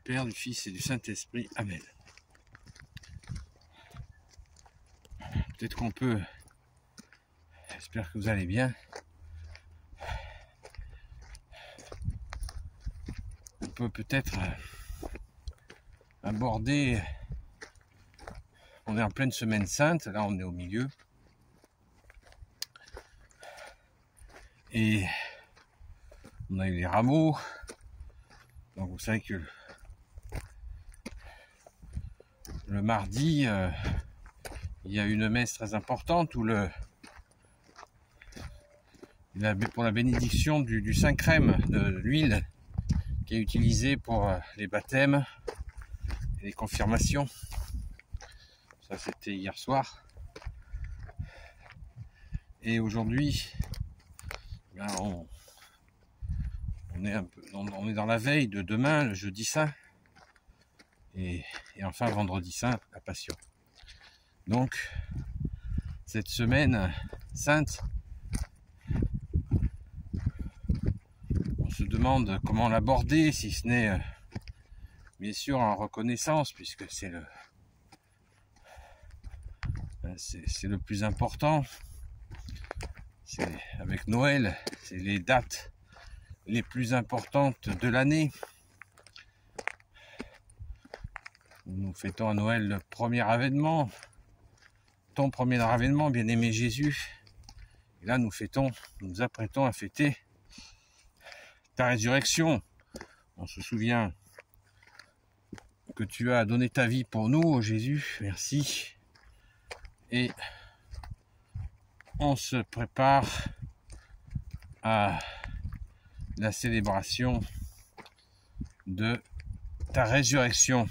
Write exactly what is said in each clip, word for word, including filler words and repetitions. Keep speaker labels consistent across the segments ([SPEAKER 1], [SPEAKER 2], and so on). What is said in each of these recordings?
[SPEAKER 1] Père, du Fils et du Saint-Esprit. Amen. Peut-être qu'on peut, j'espère que vous allez bien, on peut peut-être aborder, on est en pleine semaine sainte, là on est au milieu, et on a eu les rameaux, donc vous savez que le mardi, euh, il y a une messe très importante où le, la, pour la bénédiction du, du Saint-Crème, de l'huile qui est utilisée pour les baptêmes et les confirmations. Ça c'était hier soir. Et aujourd'hui, ben on, on, est un peu, on, on est dans la veille de demain, le jeudi saint. Et, et enfin vendredi saint, la Passion. Donc cette semaine sainte, on se demande comment l'aborder, si ce n'est euh, bien sûr en reconnaissance, puisque c'est le c'est le plus important. C'est avec Noël, c'est les dates les plus importantes de l'année. Nous fêtons à Noël le premier avènement, ton premier avènement, bien-aimé Jésus. Et là, nous fêtons, nous nous apprêtons à fêter ta résurrection. On se souvient que tu as donné ta vie pour nous, oh Jésus, merci. Et on se prépare à la célébration de ta résurrection.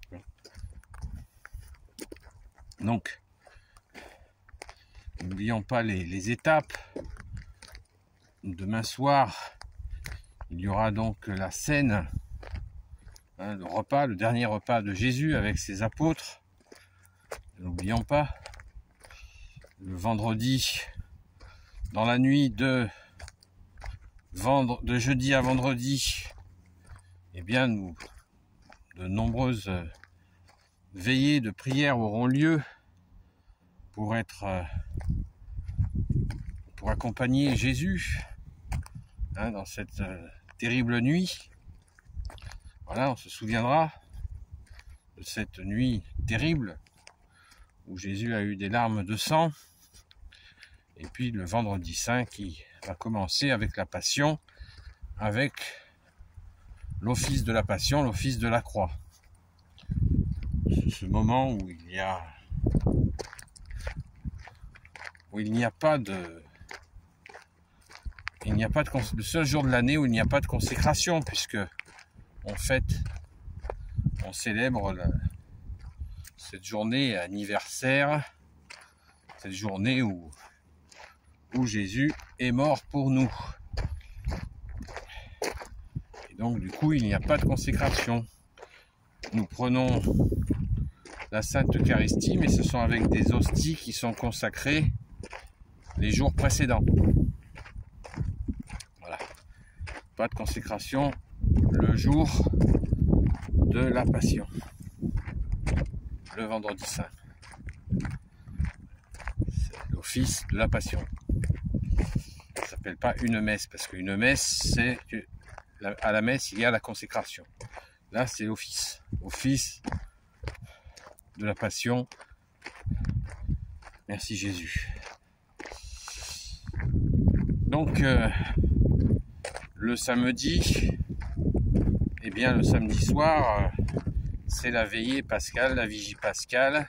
[SPEAKER 1] Donc, n'oublions pas les, les étapes. Demain soir, il y aura donc la scène, hein, le repas, le dernier repas de Jésus avec ses apôtres. N'oublions pas. Le vendredi, dans la nuit de, vendre, de jeudi à vendredi, eh bien, nous, de nombreuses veillées de prière auront lieu pour être, pour accompagner Jésus hein, dans cette euh, terrible nuit. Voilà, on se souviendra de cette nuit terrible où Jésus a eu des larmes de sang. Et puis le vendredi saint qui va commencer avec la Passion, avec l'office de la Passion, l'office de la croix. Ce moment où il y a où il n'y a pas de il n'y a pas de le seul jour de l'année où il n'y a pas de consécration, puisque on fête, on célèbre la, cette journée anniversaire, cette journée où où Jésus est mort pour nous. Et donc du coup il n'y a pas de consécration. Nous prenons la Sainte Eucharistie, mais ce sont avec des hosties qui sont consacrées les jours précédents. Voilà. Pas de consécration le jour de la Passion, le vendredi saint. C'est l'office de la Passion. Ça s'appelle pas une messe, parce qu'une messe, c'est à la messe il y a la consécration. Là c'est l'office, office de la Passion. Merci Jésus. Donc euh, le samedi, eh bien le samedi soir, euh, c'est la veillée pascale, la vigie pascale,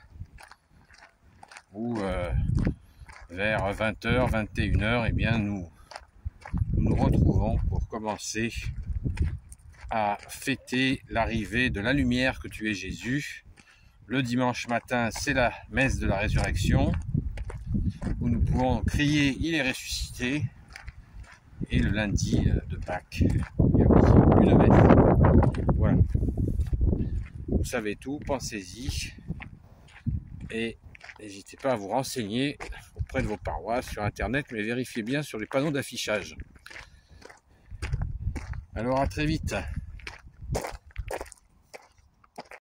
[SPEAKER 1] où euh, vers vingt heures, vingt et une heures, eh bien nous, nous nous retrouvons pour commencer à fêter l'arrivée de la lumière que tu es Jésus. Le dimanche matin, c'est la messe de la résurrection, où nous pouvons crier « Il est ressuscité ». Et le lundi de Pâques, il y a aussi une messe. Voilà. Vous savez tout, pensez-y. Et n'hésitez pas à vous renseigner auprès de vos paroisses sur Internet, mais vérifiez bien sur les panneaux d'affichage. Alors à très vite.